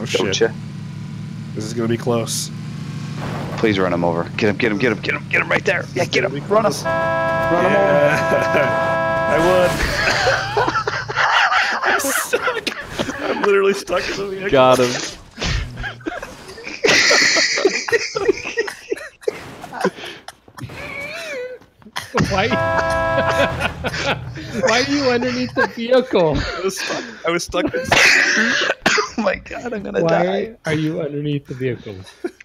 Oh Don't shit. you? This is gonna be close. Please run him over. Get him, get him, get him, get him, get him right there. Yeah, get him. Run him. Run him over. I won. I'm stuck. I'm literally stuck in the vehicle. Got him. Why? Why are you underneath the vehicle? I was stuck. Oh my god, I'm gonna die. Why are you underneath the vehicle?